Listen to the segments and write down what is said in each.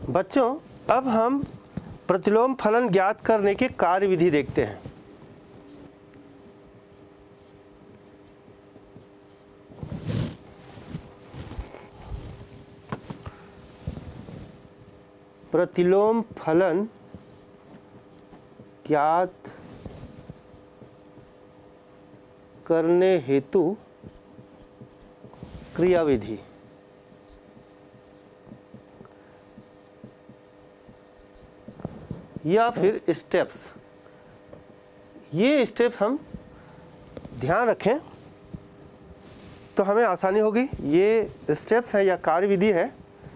बच्चों, अब हम प्रतिलोम फलन ज्ञात करने की कार्यविधि देखते हैं। प्रतिलोम फलन ज्ञात करने हेतु क्रियाविधि। या फिर स्टेप्स। ये स्टेप्स हम ध्यान रखें तो हमें आसानी होगी। ये स्टेप्स है या कार्यविधि है।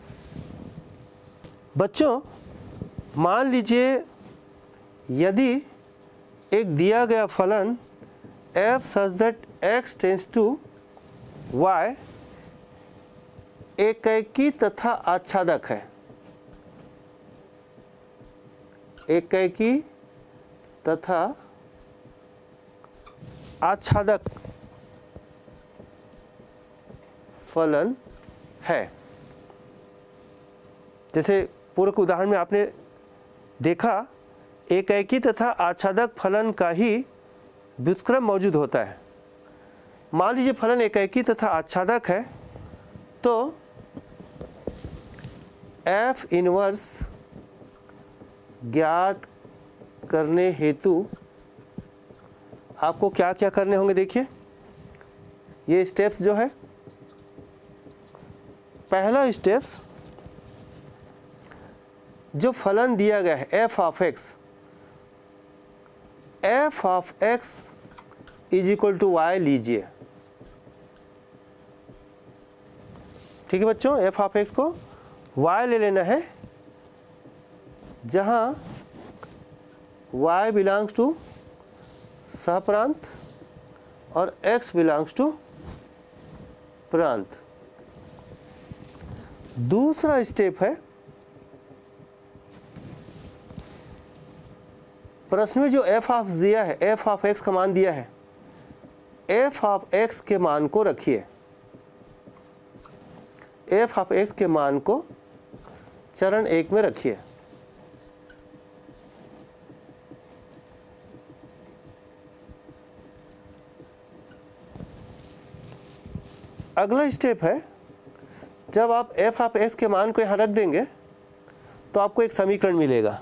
बच्चों, मान लीजिए यदि एक दिया गया फलन f such that x tends to y एकैकी तथा आच्छादक है। एकैकी तथा आच्छादक फलन है। जैसे पूर्व के उदाहरण में आपने देखा, एकैकी तथा आच्छादक फलन का ही व्युत्क्रम मौजूद होता है। मान लीजिए फलन एकैकी तथा आच्छादक है तो f इनवर्स ज्ञात करने हेतु आपको क्या क्या करने होंगे। देखिए ये स्टेप्स जो है, पहला स्टेप्स, जो फलन दिया गया है f of x is equal to y लीजिए। ठीक है बच्चों, f ऑफ x को y ले लेना है, जहां y बिलोंग्स टू सहप्रांत और x बिलोंग्स टू प्रांत। दूसरा स्टेप है, प्रश्न में जो f ऑफ दिया है, f ऑफ x का मान दिया है, f ऑफ x के मान को रखिए। f ऑफ x के मान को चरण 1 में रखिए। अगला स्टेप है, जब आप f ऑफ x के मान को यहां रख देंगे तो आपको एक समीकरण मिलेगा।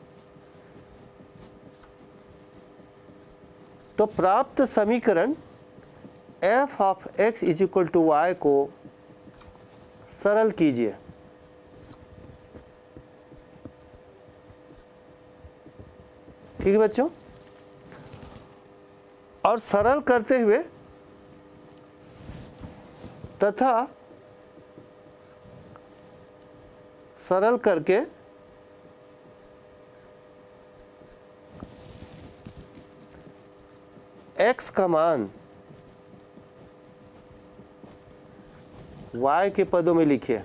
तो प्राप्त समीकरण f of x is equal to y को सरल कीजिए। ठीक है बच्चों, और सरल करते हुए तथा सरल करके x का मान y के पदों में लिखिए।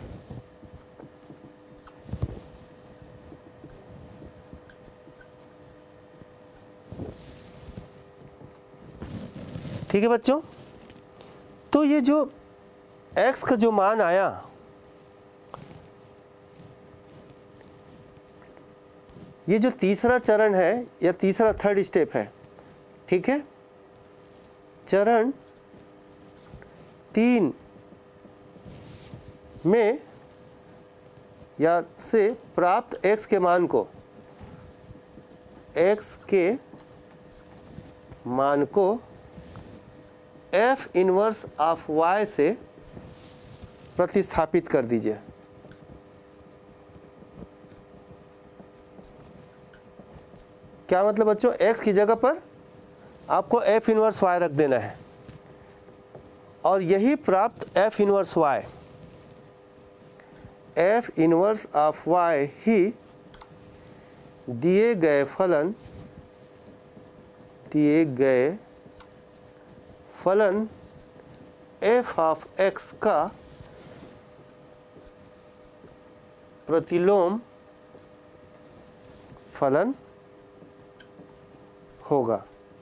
ठीक है बच्चों, तो ये जो x का जो मान आया, ये जो तीसरा चरण है या तीसरा थर्ड स्टेप है। ठीक है, चरण 3 में या से प्राप्त x के मान को, x के मान को f इनवर्स ऑफ y से प्रतिस्थापित कर दीजिए। क्या मतलब बच्चों, x की जगह पर आपको f इनवर्स y रख देना है और यही प्राप्त f inverse y, f inverse of y ही दिए गए फलन f ऑफ x का प्रतिलोम फलन होगा।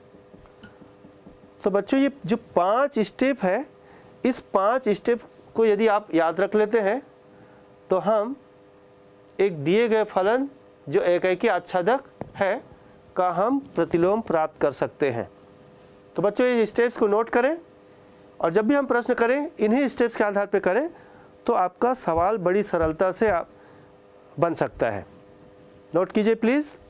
तो बच्चों, ये जो 5 स्टेप है, इस 5 स्टेप को यदि आप याद रख लेते हैं तो हम एक दिए गए फलन जो एकाकी आच्छादक है का हम प्रतिलोम प्राप्त कर सकते हैं। तो बच्चों ये स्टेप्स को नोट करें और जब भी हम प्रश्न करें इन्हीं स्टेप्स के आधार पर करें तो आपका सवाल बड़ी सरलता से बन सकता है। नोट कीजिए प्लीज़।